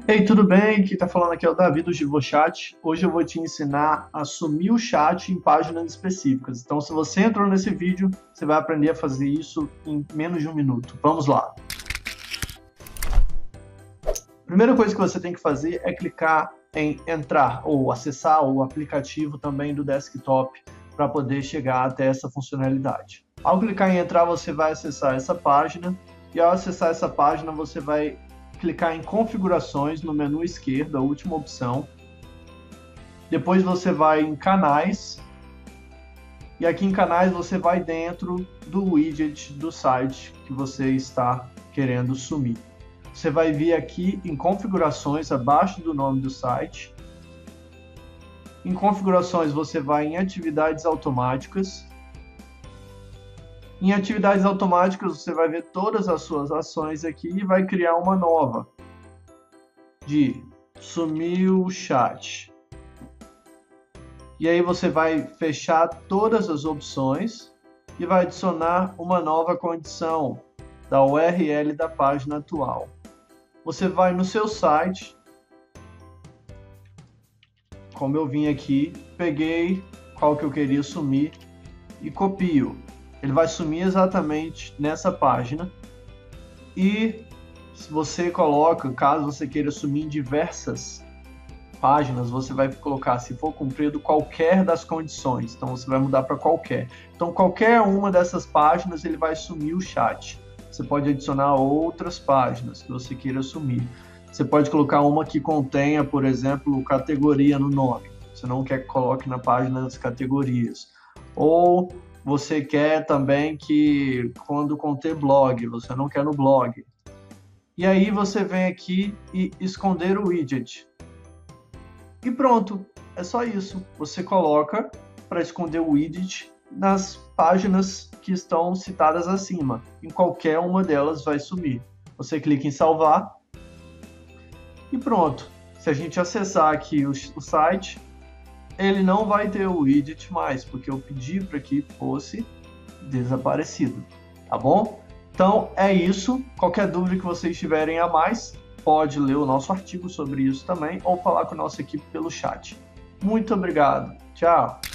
Ei, tudo bem? Quem está falando aqui é o Davi do GivoChat. Hoje eu vou te ensinar a sumir o chat em páginas específicas. Então, se você entrou nesse vídeo, você vai aprender a fazer isso em menos de um minuto. Vamos lá! A primeira coisa que você tem que fazer é clicar em entrar ou acessar o aplicativo também do desktop para poder chegar até essa funcionalidade. Ao clicar em entrar, você vai acessar essa página e ao acessar essa página, você vai clicar em configurações no menu esquerdo, a última opção. Depois você vai em canais e aqui em canais você vai dentro do widget do site que você está querendo sumir. Você vai vir aqui em configurações abaixo do nome do site. Em configurações você vai em atividades automáticas. Em atividades automáticas você vai ver todas as suas ações aqui e vai criar uma nova de sumir o chat. E aí você vai fechar todas as opções e vai adicionar uma nova condição da URL da página atual. Você vai no seu site, como eu vim aqui, peguei qual que eu queria sumir e copio. Ele vai sumir exatamente nessa página e se você coloca, caso você queira sumir em diversas páginas, você vai colocar, se for cumprido, qualquer das condições. Então você vai mudar para qualquer. Então qualquer uma dessas páginas ele vai sumir o chat. Você pode adicionar outras páginas que você queira sumir. Você pode colocar uma que contenha, por exemplo, categoria no nome. Você não quer que coloque na página das categorias. Ou você quer também que quando conter blog, você não quer no blog. E aí você vem aqui e esconder o widget. E pronto, é só isso. Você coloca para esconder o widget nas páginas que estão citadas acima. Em qualquer uma delas vai sumir. Você clica em salvar e pronto. Se a gente acessar aqui o site, ele não vai ter o widget mais, porque eu pedi para que fosse desaparecido, tá bom? Então é isso. Qualquer dúvida que vocês tiverem a mais, pode ler o nosso artigo sobre isso também ou falar com a nossa equipe pelo chat. Muito obrigado. Tchau.